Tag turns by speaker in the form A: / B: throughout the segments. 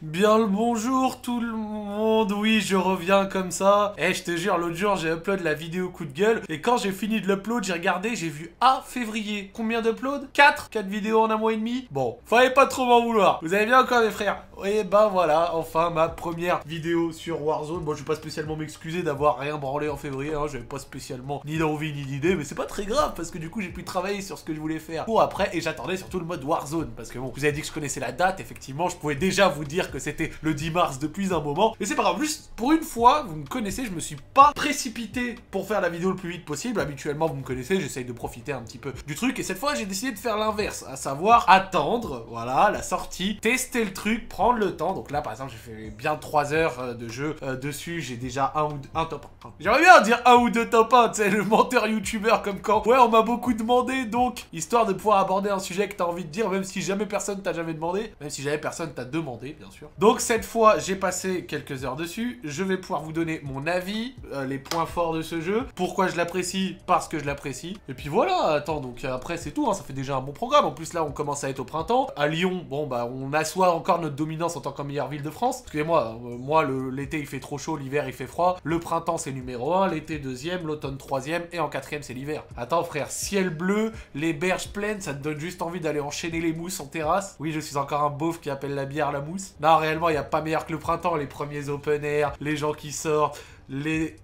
A: Bien le bonjour tout le monde, oui je reviens comme ça. Je te jure, l'autre jour j'ai upload la vidéo coup de gueule et quand j'ai fini de l'upload, j'ai regardé, j'ai vu février. Combien d'uploads? 4 vidéos en un mois et demi. Bon, fallait pas trop m'en vouloir. Vous allez bien encore mes frères? Et ben voilà, enfin ma première vidéo sur Warzone. Bon, je vais pas spécialement m'excuser d'avoir rien branlé en février, hein. J'avais pas spécialement ni d'envie ni d'idée, mais c'est pas très grave parce que du coup j'ai pu travailler sur ce que je voulais faire pour après et j'attendais surtout le mode Warzone parce que bon, vous avez dit que je connaissais la date, effectivement, je pouvais déjà vous dire que c'était le 10 mars depuis un moment. Et c'est pas grave, juste pour une fois, vous me connaissez, je me suis pas précipité pour faire la vidéo le plus vite possible. Habituellement, vous me connaissez, j'essaye de profiter un petit peu du truc. Et cette fois, j'ai décidé de faire l'inverse, à savoir attendre, voilà, la sortie, tester le truc, prendre le temps. Donc là, par exemple, j'ai fait bien 3 heures de jeu dessus. J'ai déjà un top 1. J'aimerais bien dire un ou deux top 1, tu sais, le menteur youtubeur comme quand, ouais, on m'a beaucoup demandé, donc, histoire de pouvoir aborder un sujet que t'as envie de dire, même si jamais personne t'a jamais demandé, même si jamais personne t'a demandé, bien sûr. Donc, cette fois, j'ai passé quelques heures dessus. Je vais pouvoir vous donner mon avis, les points forts de ce jeu. Pourquoi je l'apprécie? Parce que je l'apprécie. Et puis voilà, attends, donc après, c'est tout, hein, ça fait déjà un bon programme. En plus, là, on commence à être au printemps. À Lyon, bon, bah, on assoit encore notre dominance en tant que meilleure ville de France. Excusez-moi, moi, l'été, il fait trop chaud, l'hiver, il fait froid. Le printemps, c'est numéro 1, l'été, 2e, l'automne, 3e, et en 4e, c'est l'hiver. Attends, frère, ciel bleu, les berges pleines, ça te donne juste envie d'aller enchaîner les mousses en terrasse. Oui, je suis encore un beauf qui appelle la bière la mousse. Non, réellement, il n'y a pas meilleur que le printemps, les premiers open air, les gens qui sortent, les...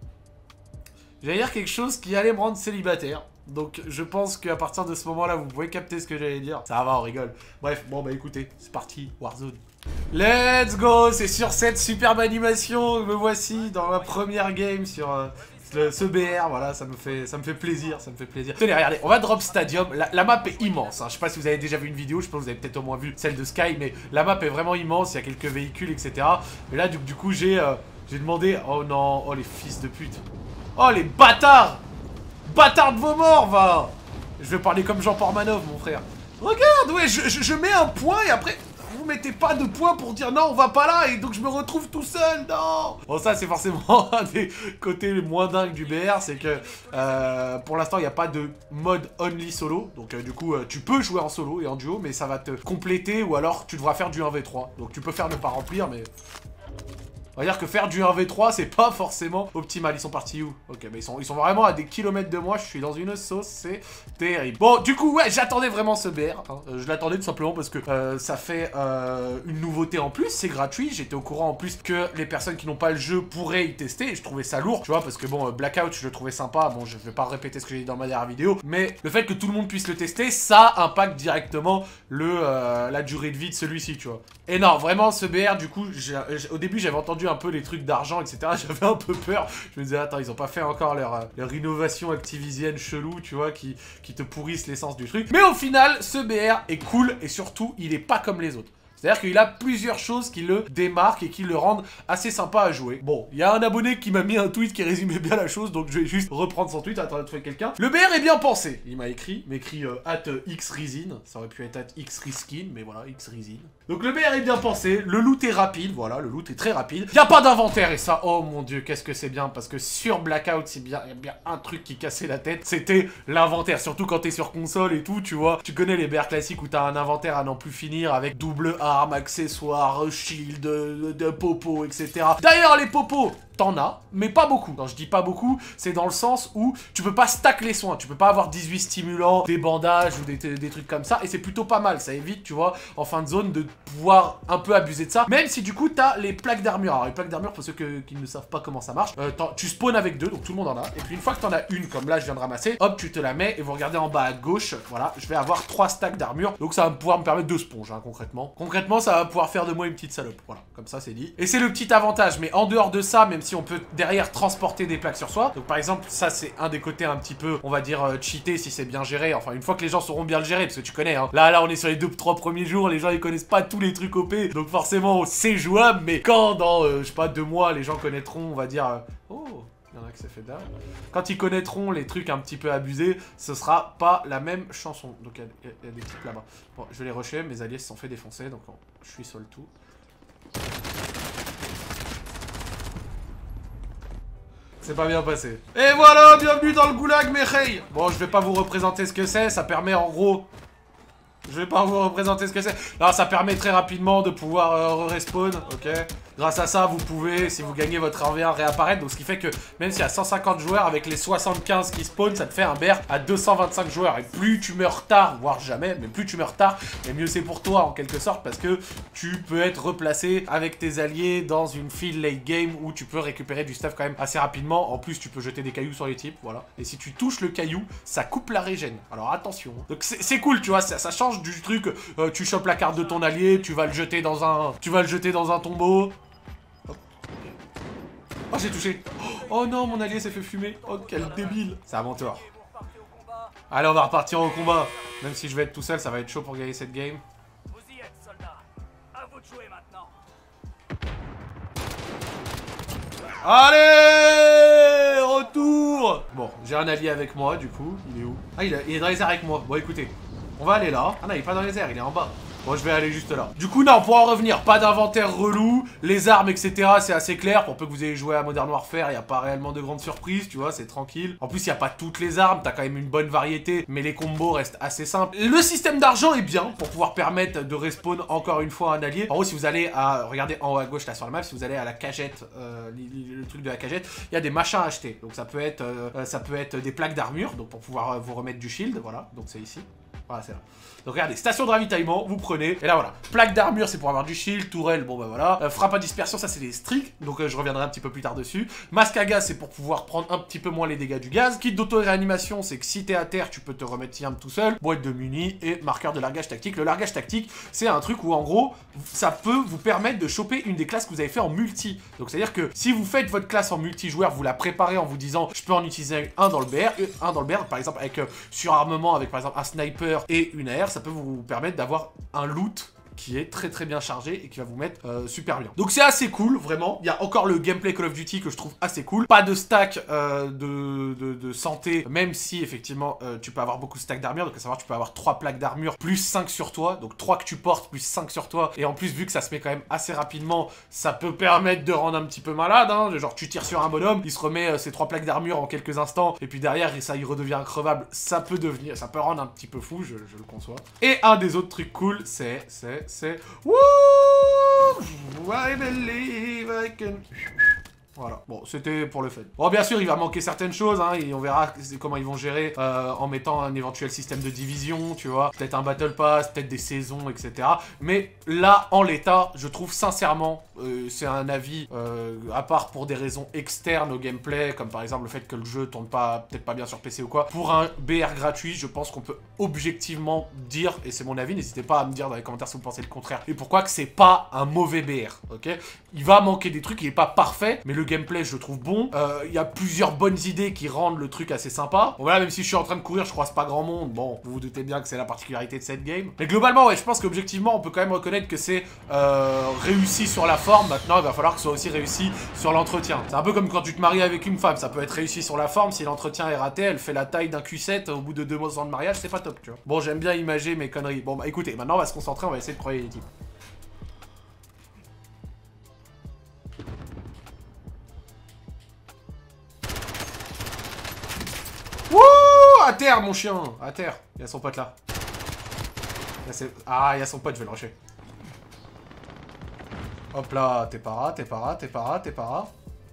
A: J'allais dire quelque chose qui allait me rendre célibataire. Donc je pense qu'à partir de ce moment-là, vous pouvez capter ce que j'allais dire. Ça va, on rigole. Bref, bon bah écoutez, c'est parti, Warzone. Let's go. C'est sur cette superbe animation, me voici dans ma première game sur... ce BR, voilà, ça me fait plaisir, ça me fait plaisir. Tenez, regardez, on va drop Stadium, la map est immense, hein. Je sais pas si vous avez déjà vu une vidéo, je pense que vous avez peut-être au moins vu celle de Sky, mais la map est vraiment immense, il y a quelques véhicules, etc. Mais là, du coup, j'ai demandé, oh non, oh les fils de pute. Oh les bâtards. Bâtards de vos morts, va. Je vais parler comme Jean Portmanov, mon frère. Regarde, ouais, je mets un point et après... Vous mettez pas de points pour dire non on va pas là et donc je me retrouve tout seul, non. Bon ça c'est forcément un des côtés les moins dingues du BR, c'est que pour l'instant il n'y a pas de mode only solo, donc du coup tu peux jouer en solo et en duo mais ça va te compléter ou alors tu devras faire du 1v3, donc tu peux faire ne pas remplir mais... On va dire que faire du 1v3, c'est pas forcément optimal. Ils sont partis où? Ok, bah ils sont vraiment à des kilomètres de moi. Je suis dans une sauce, c'est terrible. Bon, du coup, ouais, j'attendais vraiment ce BR. Hein. Je l'attendais tout simplement parce que ça fait une nouveauté en plus. C'est gratuit. J'étais au courant en plus que les personnes qui n'ont pas le jeu pourraient y tester. Et je trouvais ça lourd, tu vois, parce que bon, Blackout, je le trouvais sympa. Bon, je vais pas répéter ce que j'ai dit dans ma dernière vidéo. Mais le fait que tout le monde puisse le tester, ça impacte directement la durée de vie de celui-ci, tu vois. Et non, vraiment, ce BR, du coup, au début, j'avais entendu un peu les trucs d'argent, etc. J'avais un peu peur. Je me disais, attends, ils ont pas fait encore leur innovation activisienne chelou, tu vois, qui te pourrissent l'essence du truc. Mais au final, ce BR est cool et surtout, il est pas comme les autres. C'est-à-dire qu'il a plusieurs choses qui le démarquent et qui le rendent assez sympa à jouer. Bon, il y a un abonné qui m'a mis un tweet qui résumait bien la chose, donc je vais juste reprendre son tweet, attends de trouver quelqu'un. Le BR est bien pensé, il m'a écrit, @xrizin, ça aurait pu être @xriskin, mais voilà, xrizin. Donc le BR est bien pensé, le loot est rapide, voilà, le loot est très rapide. Il n'y a pas d'inventaire et ça, oh mon dieu, qu'est-ce que c'est bien, parce que sur Blackout, il y a bien un truc qui cassait la tête, c'était l'inventaire, surtout quand t'es sur console et tout, tu vois. Tu connais les BR classiques où t'as un inventaire à n'en plus finir avec double armes, accessoires, shield, de popo, etc. D'ailleurs, les popos, t'en as, mais pas beaucoup. Quand je dis pas beaucoup, c'est dans le sens où tu peux pas stack les soins. Tu peux pas avoir 18 stimulants, des bandages ou des trucs comme ça. Et c'est plutôt pas mal. Ça évite, tu vois, en fin de zone, de pouvoir un peu abuser de ça. Même si du coup, t'as les plaques d'armure. Alors, les plaques d'armure, pour ceux qui ne savent pas comment ça marche, tu spawns avec 2, donc tout le monde en a. Et puis, une fois que t'en as une, comme là, je viens de ramasser, hop, tu te la mets. Et vous regardez en bas à gauche, voilà, je vais avoir 3 stacks d'armure. Donc, ça va pouvoir me permettre 2 sponges, hein, concrètement. Concrètement, ça va pouvoir faire de moi une petite salope. Voilà, comme ça, c'est dit. Et c'est le petit avantage. Mais en dehors de ça, même si on peut derrière transporter des plaques sur soi. Donc par exemple, ça c'est un des côtés un petit peu, on va dire, cheaté si c'est bien géré. Enfin, une fois que les gens sauront bien le gérer, parce que tu connais, hein. Là, on est sur les 2-3 premiers jours, les gens ils connaissent pas tous les trucs OP. Donc forcément, c'est jouable, mais quand dans, je sais pas, 2 mois, les gens connaîtront, on va dire, oh, il y en a qui s'est fait dalle. Quand ils connaîtront les trucs un petit peu abusés, ce sera pas la même chanson. Donc il y a des types là-bas. Bon, je vais les rusher, mes alliés se sont fait défoncer, donc je suis sur le tout. C'est pas bien passé. Et voilà, bienvenue dans le goulag, mes hey. Bon, je vais pas vous représenter ce que c'est, ça permet en gros Je vais pas vous représenter ce que c'est. Non, ça permet très rapidement de pouvoir respawn, ok. Grâce à ça, vous pouvez, si vous gagnez votre 1v1, réapparaître. Donc ce qui fait que même s'il y a 150 joueurs, avec les 75 qui spawnent, ça te fait un BR à 225 joueurs. Et plus tu meurs tard, voire jamais, mais plus tu meurs tard, et mieux c'est pour toi en quelque sorte, parce que tu peux être replacé avec tes alliés dans une file late game où tu peux récupérer du stuff quand même assez rapidement. En plus, tu peux jeter des cailloux sur les types, voilà. Et si tu touches le caillou, ça coupe la régène. Alors attention. Donc c'est cool, tu vois, ça change du truc. Tu chopes la carte de ton allié, tu vas le jeter dans un tombeau. Oh, j'ai touché. Oh non, mon allié s'est fait fumer. Oh, quel débile. C'est à mon tour. Allez, on va repartir au combat. Même si je vais être tout seul, ça va être chaud pour gagner cette game.
B: Vous y êtes, soldats. À vous de jouer maintenant.
A: Allez, retour. Bon, j'ai un allié avec moi, du coup. Il est où? Ah, il est dans les airs avec moi. Bon, écoutez, on va aller là. Ah non, il est pas dans les airs, il est en bas. Bon, je vais aller juste là. Du coup, non, pour en revenir, pas d'inventaire relou. Les armes, etc., c'est assez clair. Pour peu que vous ayez joué à Modern Warfare, il n'y a pas réellement de grandes surprises, tu vois, c'est tranquille. En plus, il n'y a pas toutes les armes, t'as quand même une bonne variété, mais les combos restent assez simples. Le système d'argent est bien pour pouvoir permettre de respawn encore une fois un allié. En gros, si vous allez à, regardez en haut à gauche là sur la map, si vous allez à la cagette, le truc de la cagette, il y a des machins à acheter. Donc ça peut être des plaques d'armure, donc pour pouvoir vous remettre du shield, voilà. Donc c'est ici. Voilà, c'est là. Donc regardez, station de ravitaillement, vous prenez, et là voilà, plaque d'armure c'est pour avoir du shield, tourelle, bon bah voilà, frappe à dispersion ça c'est les streaks, donc je reviendrai un petit peu plus tard dessus, masque à gaz c'est pour pouvoir prendre un petit peu moins les dégâts du gaz, kit d'auto-réanimation c'est que si t'es à terre tu peux te remettre tiens tout seul, boîte de munis et marqueur de largage tactique. Le largage tactique c'est un truc où en gros ça peut vous permettre de choper une des classes que vous avez fait en multi, donc c'est à dire que si vous faites votre classe en multijoueur, vous la préparez en vous disant je peux en utiliser un dans le BR, par exemple avec surarmement, avec par exemple un sniper et une AR, ça peut vous permettre d'avoir un loot qui est très très bien chargé et qui va vous mettre super bien. Donc c'est assez cool, vraiment. Il y a encore le gameplay Call of Duty que je trouve assez cool. Pas de stack de santé, même si effectivement tu peux avoir beaucoup de stacks d'armure. Donc à savoir tu peux avoir 3 plaques d'armure plus 5 sur toi. Donc 3 que tu portes plus 5 sur toi. Et en plus vu que ça se met quand même assez rapidement, ça peut permettre de rendre un petit peu malade. Hein. Genre tu tires sur un bonhomme, il se remet ses 3 plaques d'armure en quelques instants. Et puis derrière ça il redevient increvable. Ça peut rendre un petit peu fou, je le conçois. Et un des autres trucs cool, c'est Wouh, I believe I can... Voilà, bon, c'était pour le fun. Bon, bien sûr, il va manquer certaines choses, hein, et on verra comment ils vont gérer en mettant un éventuel système de division, tu vois. Peut-être un Battle Pass, peut-être des saisons, etc. Mais là, en l'état, je trouve sincèrement, c'est un avis, à part pour des raisons externes au gameplay, comme par exemple le fait que le jeu tourne pas, peut-être pas bien sur PC ou quoi. Pour un BR gratuit, je pense qu'on peut objectivement dire, et c'est mon avis, n'hésitez pas à me dire dans les commentaires si vous pensez le contraire, et pourquoi que c'est pas un mauvais BR, ok? Il va manquer des trucs, il est pas parfait, mais le gameplay je le trouve bon. Il y a plusieurs bonnes idées qui rendent le truc assez sympa. Bon voilà, même si je suis en train de courir, je croise pas grand monde. Bon, vous vous doutez bien que c'est la particularité de cette game. Mais globalement, ouais, je pense qu'objectivement, on peut quand même reconnaître que c'est réussi sur la forme. Maintenant, il va falloir que ce soit aussi réussi sur l'entretien. C'est un peu comme quand tu te maries avec une femme. Ça peut être réussi sur la forme. Si l'entretien est raté, elle fait la taille d'un Q7 au bout de 2 mois de mariage, c'est pas top, tu vois. Bon, j'aime bien imager mes conneries. Bon, bah écoutez, maintenant on va se concentrer, on va essayer de croyer les types. Wouh! À terre, mon chien! À terre. Il y a son pote là. Ah, il y a son pote, je vais le rusher. Hop là, t'es pas rat.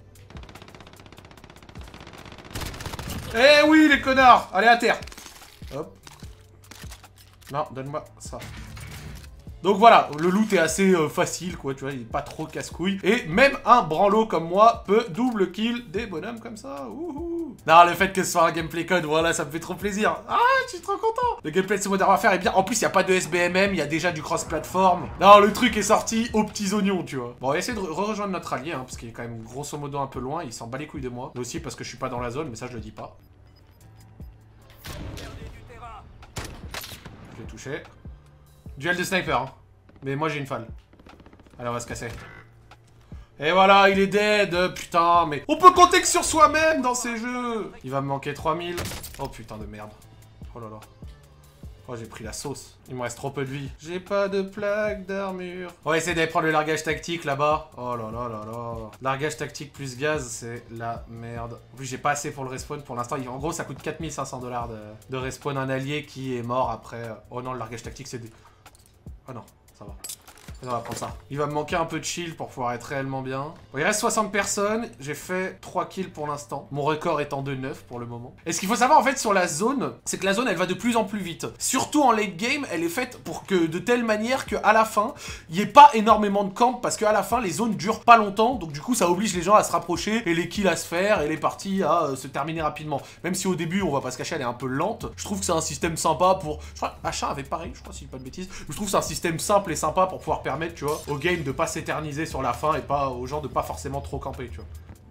A: Eh oui, les connards! Allez, à terre! Hop. Non, donne-moi ça. Donc voilà, le loot est assez facile, quoi, tu vois, il est pas trop casse-couille. Et même un branlot comme moi peut double kill des bonhommes comme ça. Ouhou. Non, le fait que ce soit un gameplay code, voilà, ça me fait trop plaisir. Ah, je suis trop content. Le gameplay de ce Modern Warfare est bien. En plus, il n'y a pas de SBMM, il y a déjà du cross-platform. Non, le truc est sorti aux petits oignons, tu vois. Bon, on va essayer de rejoindre notre allié, hein, parce qu'il est quand même grosso modo un peu loin. Il s'en bat les couilles de moi. Mais aussi parce que je suis pas dans la zone, mais ça, je le dis pas. Je l'ai touché. Duel de sniper, hein. Mais moi j'ai une falle. Allez, on va se casser. Et voilà, il est dead. Putain, mais on peut compter que sur soi-même dans ces jeux. Il va me manquer 3000. Oh putain de merde. Oh là là. Oh, j'ai pris la sauce. Il me reste trop peu de vie. J'ai pas de plaque d'armure. On va essayer d'aller prendre le largage tactique là-bas. Oh là là là là. Largage tactique plus gaz, c'est la merde. En plus, j'ai pas assez pour le respawn pour l'instant. En gros, ça coûte 4500 $ de respawn un allié qui est mort après. Oh non, le largage tactique, c'est des... Oh non, ça va. On va prendre ça. Il va me manquer un peu de shield pour pouvoir être réellement bien. Bon, il reste 60 personnes. J'ai fait 3 kills pour l'instant. Mon record étant de 9 pour le moment. Et ce qu'il faut savoir en fait sur la zone, c'est que la zone elle va de plus en plus vite. Surtout en late game, elle est faite pour que de telle manière qu'à la fin, il n'y ait pas énormément de camps parce qu'à la fin, les zones durent pas longtemps. Donc du coup, ça oblige les gens à se rapprocher et les kills à se faire et les parties à se terminer rapidement. Même si au début, on va pas se cacher, elle est un peu lente. Je trouve que c'est un système sympa pour... Je crois Achat avait pareil, je crois si je dis pas de bêtises. Je trouve que c'est un système simple et sympa pour pouvoir permettre, tu vois, au game de pas s'éterniser sur la fin et pas aux gens de pas forcément trop camper, tu vois.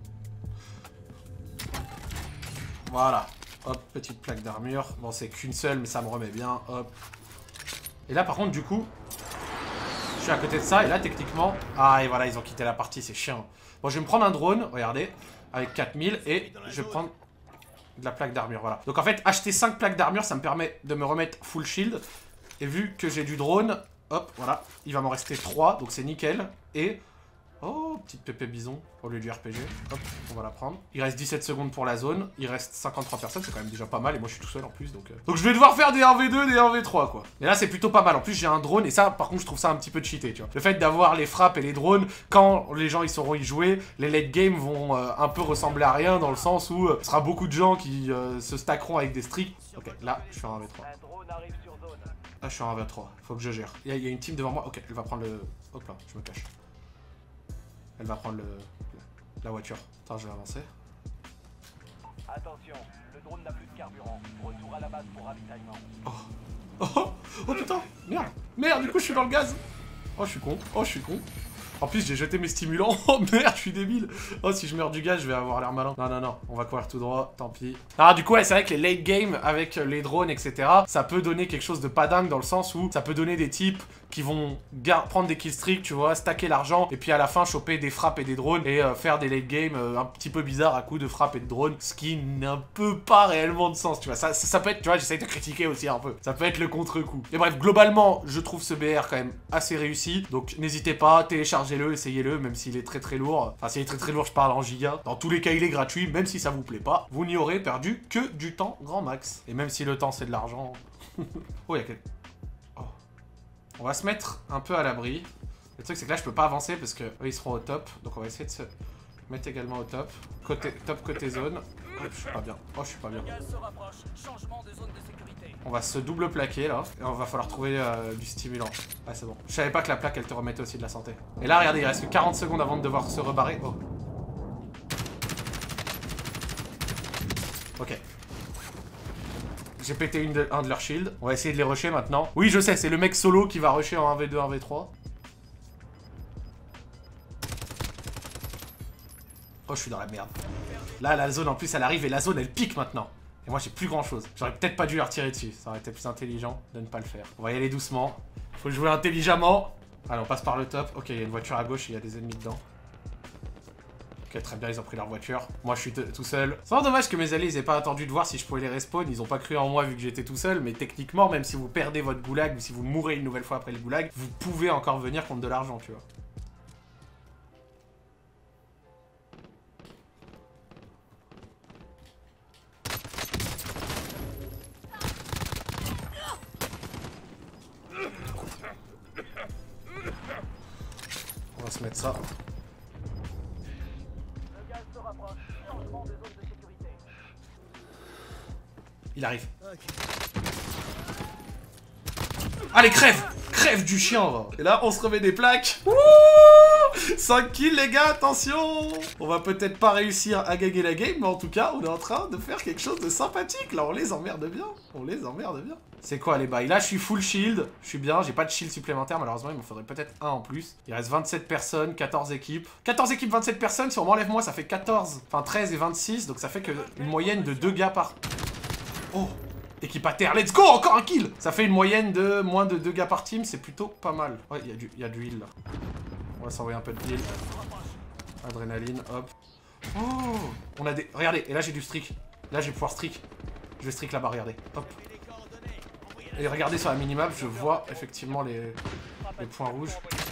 A: Voilà. Hop, petite plaque d'armure. Bon, c'est qu'une seule, mais ça me remet bien. Hop. Et là, par contre, du coup, je suis à côté de ça. Et là, techniquement... Ah, et voilà, ils ont quitté la partie, c'est chiant. Bon, je vais me prendre un drone, regardez, avec 4000. Et je vais prendre de la plaque d'armure, voilà. Donc, en fait, acheter 5 plaques d'armure, ça me permet de me remettre full shield. Et vu que j'ai du drone... Hop, voilà, il va m'en rester 3, donc c'est nickel. Et... Oh, petite pépé bison au lieu du RPG. Hop, on va la prendre. Il reste 17 secondes pour la zone. Il reste 53 personnes, c'est quand même déjà pas mal. Et moi, je suis tout seul en plus, donc... Donc je vais devoir faire des 1v2, des 1v3, quoi. Mais là, c'est plutôt pas mal. En plus, j'ai un drone. Et ça, par contre, je trouve ça un petit peu cheaté, tu vois. Le fait d'avoir les frappes et les drones, quand les gens, ils sauront y jouer, les late game vont un peu ressembler à rien, dans le sens où ce sera beaucoup de gens qui se stackeront avec des streaks. Ok, là, je suis en 1v3. Ah, je suis en 1v3. Faut que je gère. Il y a une team devant moi. Ok, elle va prendre le... Hop là, je me cache. Elle va prendre la voiture. Attends, je vais avancer.
B: Attention, le drone n'a plus de carburant. Retour à la base pour ravitaillement.
A: Oh putain, merde. Merde, du coup, je suis dans le gaz. Oh, je suis con. Oh, je suis con. En plus, j'ai jeté mes stimulants. Oh merde, je suis débile. Oh, si je meurs du gaz, je vais avoir l'air malin. Non, non, non, on va courir tout droit, tant pis. Ah, du coup, ouais, c'est vrai que les late game avec les drones, etc., ça peut donner quelque chose de pas dingue dans le sens où ça peut donner des types qui vont prendre des killstreaks, tu vois, stacker l'argent, et puis à la fin, choper des frappes et des drones, et faire des late game un petit peu bizarres à coup de frappes et de drones, ce qui n'a peu pas réellement de sens, tu vois. Ça peut être, tu vois, j'essaye de critiquer aussi un peu. Ça peut être le contre-coup. Et bref, globalement, je trouve ce BR quand même assez réussi, donc n'hésitez pas, téléchargez-le, essayez-le, même s'il est très très lourd. Enfin, s'il est très très lourd, je parle en giga. Dans tous les cas, il est gratuit, même si ça vous plaît pas. Vous n'y aurez perdu que du temps grand max. Et même si le temps, c'est de l'argent... Oh, il y a quelqu'un... Oh. On va se mettre un peu à l'abri. Le truc, c'est que là, je peux pas avancer parce que eux, ils seront au top. Donc, on va essayer de se mettre également au top. Top côté zone. Hop, je suis pas bien. Oh, je suis pas bien. On va se double plaquer là. Et on va falloir trouver du stimulant. Ah, c'est bon. Je savais pas que la plaque, elle te remettait aussi de la santé. Et là, regardez, il reste que 40 secondes avant de devoir se rebarrer. Oh. Ok. J'ai pété un de leurs shields. On va essayer de les rusher maintenant. Oui, je sais, c'est le mec solo qui va rusher en 1v2, 1v3. Oh, je suis dans la merde. Là, la zone, en plus, elle arrive et la zone, elle pique maintenant. Et moi, j'ai plus grand-chose. J'aurais peut-être pas dû leur tirer dessus. Ça aurait été plus intelligent de ne pas le faire. On va y aller doucement. Faut jouer intelligemment. Allez, on passe par le top. Ok, il y a une voiture à gauche et il y a des ennemis dedans. Ok, très bien, ils ont pris leur voiture. Moi, je suis tout seul. C'est vraiment dommage que mes alliés, ils aient pas attendu de voir si je pouvais les respawn. Ils ont pas cru en moi vu que j'étais tout seul. Mais techniquement, même si vous perdez votre goulag ou si vous mourrez une nouvelle fois après le goulag, vous pouvez encore venir contre de l'argent, tu vois. On va se mettre ça. Il arrive. Allez, crève! Crève du chien, va. Et là, on se remet des plaques. Wouh! 5 kills, les gars, attention! On va peut-être pas réussir à gagner la game, mais en tout cas, on est en train de faire quelque chose de sympathique. Là, on les emmerde bien. On les emmerde bien. C'est quoi les bails? Là, je suis full shield. Je suis bien. J'ai pas de shield supplémentaire, malheureusement. Il m'en faudrait peut-être un en plus. Il reste 27 personnes, 14 équipes. 14 équipes, 27 personnes. Si on m'enlève moi, ça fait 14. Enfin, 13 et 26. Donc, ça fait une moyenne de 2 gars par... Oh! Équipe à terre, let's go! Encore un kill! Ça fait une moyenne de moins de 2 gars par team, c'est plutôt pas mal. Ouais, il y a du heal là. On va s'envoyer un peu de heal. Adrénaline, hop. Oh! On a des... Regardez, et là j'ai du streak. Là je vais pouvoir streak. Je vais streak là-bas, regardez. Hop. Et regardez sur la minimap, je vois effectivement les points rouges.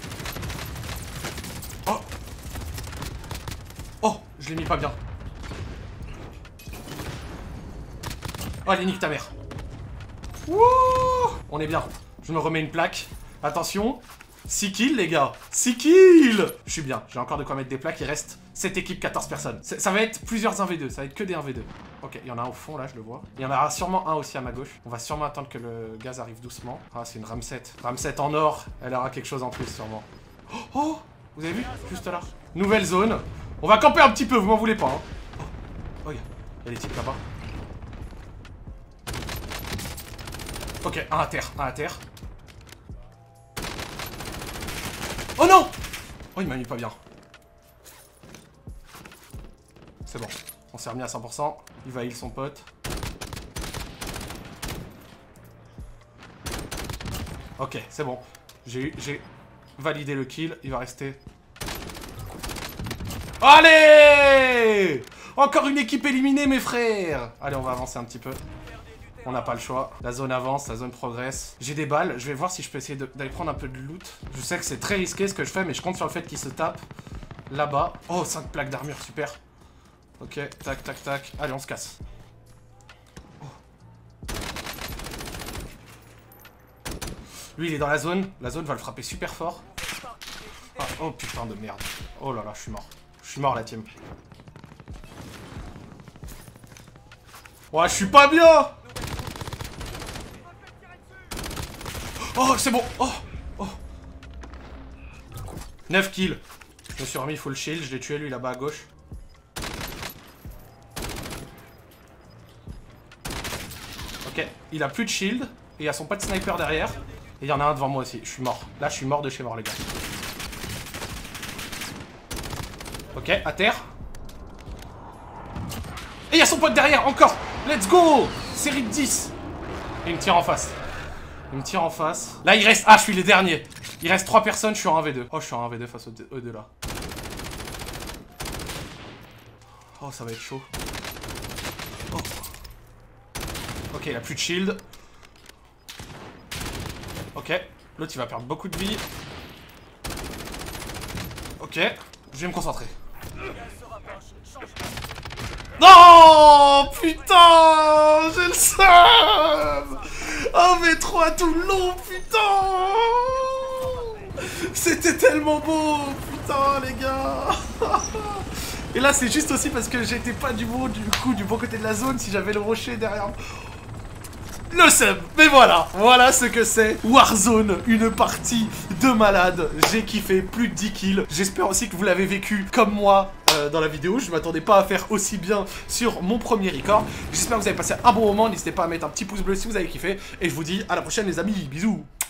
A: Oh! Oh! Je l'ai mis pas bien. Oh, allez, nique ta mère. Wouh! On est bien. Je me remets une plaque. Attention. 6 kills, les gars. 6 kills! Je suis bien. J'ai encore de quoi mettre des plaques. Il reste 7 équipes, 14 personnes. Ça va être plusieurs 1v2. Ça va être que des 1v2. Ok, il y en a un au fond, là, je le vois. Il y en aura sûrement un aussi à ma gauche. On va sûrement attendre que le gaz arrive doucement. Ah, c'est une Ramset. Ramset en or. Elle aura quelque chose en plus, sûrement. Oh! Vous avez vu? Juste là. Nouvelle zone. On va camper un petit peu, vous m'en voulez pas. Hein. Oh, il y a des types là-bas. Ok, un à terre, un à terre. Oh non! Oh, il m'a mis pas bien. C'est bon, on s'est remis à 100%. Il va heal son pote. Ok, c'est bon. J'ai validé le kill. Il va rester... Allez! Encore une équipe éliminée, mes frères! Allez, on va avancer un petit peu. On n'a pas le choix. La zone avance, la zone progresse. J'ai des balles. Je vais voir si je peux essayer d'aller prendre un peu de loot. Je sais que c'est très risqué ce que je fais, mais je compte sur le fait qu'il se tape là-bas. Oh, 5 plaques d'armure, super. Ok, tac, tac, tac. Allez, on se casse. Oh. Lui, il est dans la zone. La zone va le frapper super fort. Ah, oh putain de merde. Oh là là, je suis mort. Je suis mort, la team. Ouais, je suis pas bien! Oh, c'est bon! Oh! Oh! 9 kills. Je me suis remis full shield, je l'ai tué lui là-bas à gauche. Ok, il a plus de shield. Et il y a son pote sniper derrière. Et il y en a un devant moi aussi. Je suis mort. Là, je suis mort de chez mort, les gars. Ok, à terre. Et il y a son pote derrière, encore! Let's go! Série de 10. Et il me tire en face. Il me tire en face. Là, il reste... Ah, je suis les derniers. Il reste 3 personnes, je suis en 1v2. Oh, je suis en 1v2 face aux deux là. Oh, ça va être chaud. Oh. Ok, il a plus de shield. Ok. L'autre, il va perdre beaucoup de vie. Ok. Je vais me concentrer. Non! Putain! J'ai le seum! 1v3 tout le long, putain! C'était tellement beau! Putain, les gars! Et là, c'est juste aussi parce que j'étais pas du bon côté de la zone si j'avais le rocher derrière. Le seum! Mais voilà! Voilà ce que c'est Warzone, une partie de malade. J'ai kiffé, plus de 10 kills. J'espère aussi que vous l'avez vécu comme moi dans la vidéo. Je m'attendais pas à faire aussi bien sur mon premier record. J'espère que vous avez passé un bon moment. N'hésitez pas à mettre un petit pouce bleu si vous avez kiffé. Et je vous dis à la prochaine, les amis. Bisous!